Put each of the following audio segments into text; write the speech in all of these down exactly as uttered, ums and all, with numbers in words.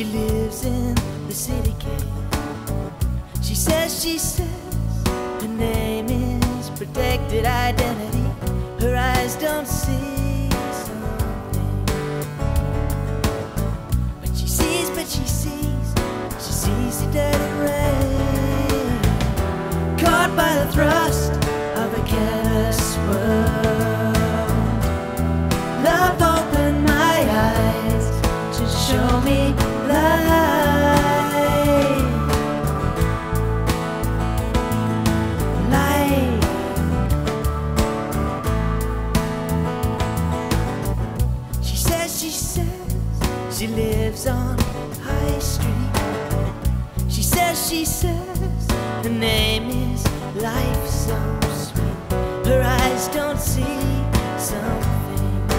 She lives in the city gate. She says, she says, her name is protected identity. Her eyes don't see something, but she sees, but she sees, she sees the dirty rain. Caught by the thrust of a careless world, love opened my eyes to show me light. Light. She says, she says, she lives on High Street. She says, she says, her name is Life So Sweet. Her eyes don't see some things,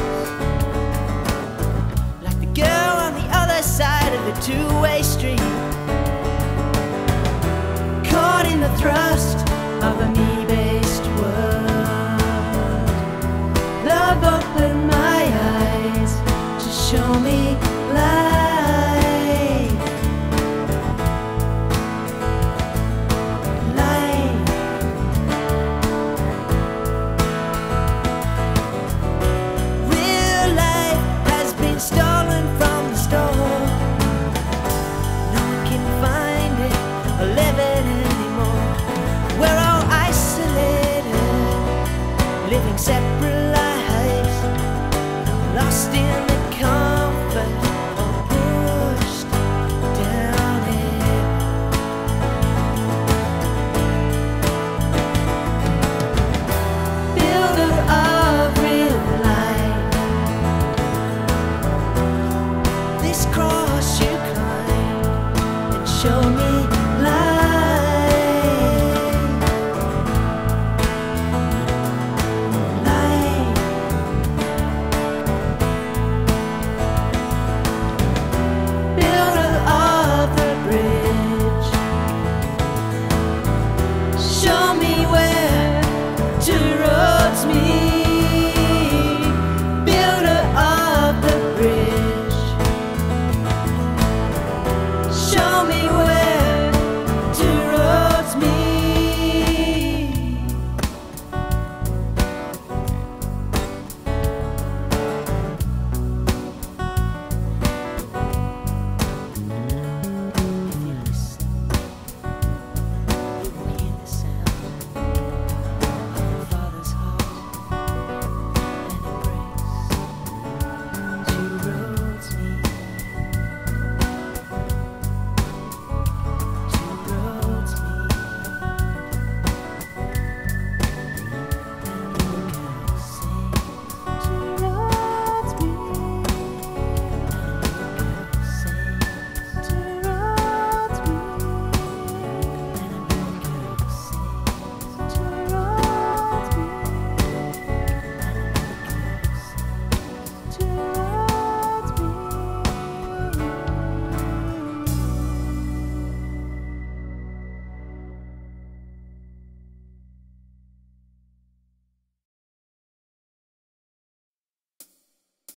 like the girl on the other side of the two-way street, caught in the thrust of a me-based world. Love opened my eyes to show me light.